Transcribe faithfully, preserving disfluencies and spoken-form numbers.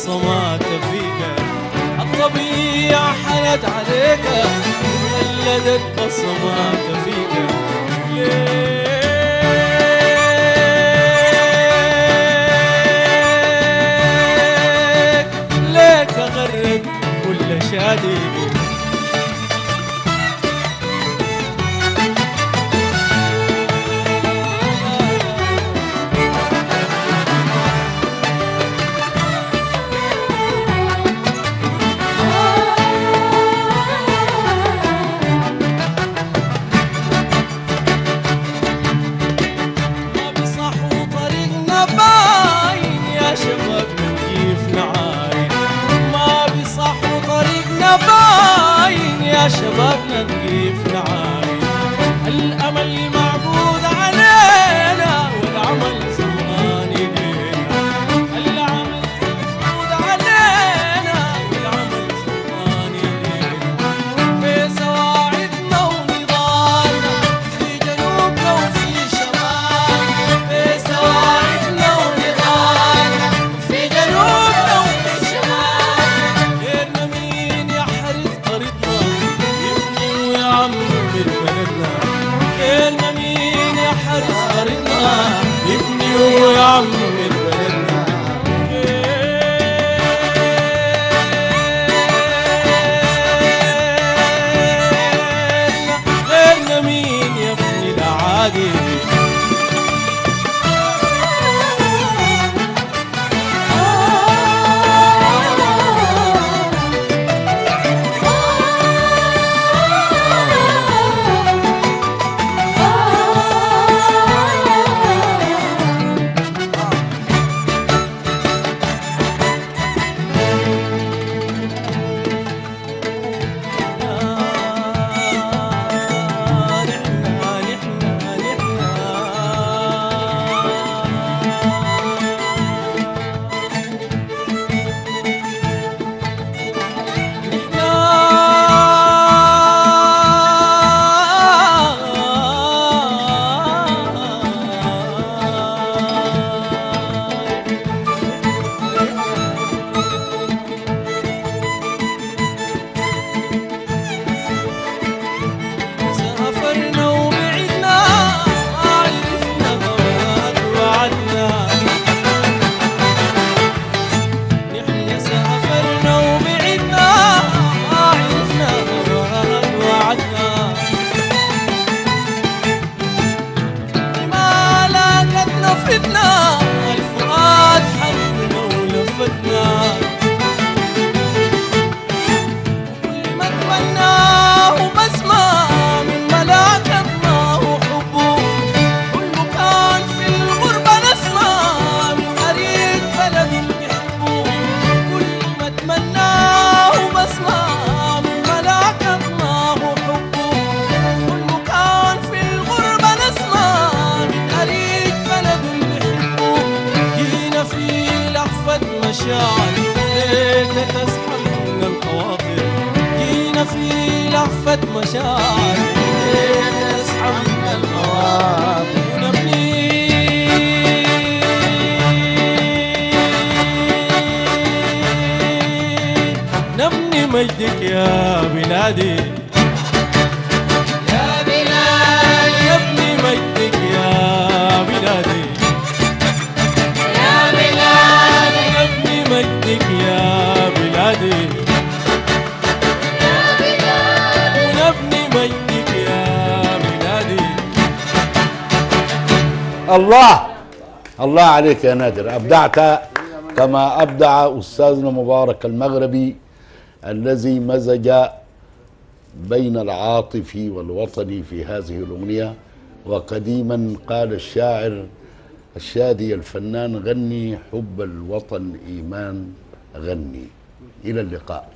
بصمات فيك، الطبيعة حنت عليك وولدت بصمات فيك. ليك ليك غرد كل شادي يا شبابنا نقيف نعاين. الأمل معبود علينا والعمل سلطان إلينا، العمل معبود علينا والعمل سلطان إلينا. في سواعدنا ونضالنا في جنوبنا وفي شمالنا، في سواعدنا ونضالنا في جنوبنا وفي شمالنا. غيرنا مين يحرث طريقنا يعمر بلدنا، غيرنا مين يحرس أرضنا يبني ويعمر بلدنا. غيرنا مين يبني الأعادي. الفؤاد حبنا ولفتنا كل ما تمناه بسمة من ملاكتنا وحبه، والمكان في الغربة نسمة من قريب بلد بيحبه. كل ما تمناه بسمة من ملاكتنا وحبه، والمكان في الغربة نسمة من قريب بلد بيحبه. جينا في لحظة مشاعر ليك تسحبنا الخواطر، جينا في لحظة مشاعر ليك تسحبنا الخواطر. ونبني نبني مجدك يا بلادي، يا بلادي نبني مجدك يا بلادي، يا بلادي نبني مجدك يا بلادي، يا بلادي ونبني مجدك يا بلادي. الله الله عليك يا نادر، أبدعت كما أبدع أستاذنا مبارك المغربي الذي مزج بين العاطفي والوطني في هذه الأغنية. وقديما قال الشاعر الشادي الفنان: غني حب الوطن إيمان غني. إلى اللقاء.